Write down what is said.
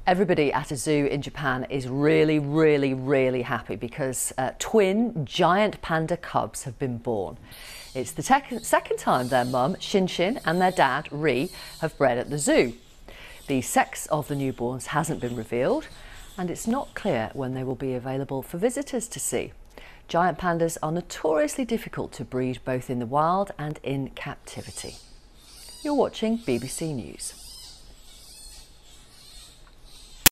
Everybody at a zoo in Japan is really happy because twin giant panda cubs have been born. It's the second time their mum, Shin Shin, and their dad, Ri, have bred at the zoo. The sex of the newborns hasn't been revealed, and it's not clear when they will be available for visitors to see. Giant pandas are notoriously difficult to breed both in the wild and in captivity. You're watching BBC News.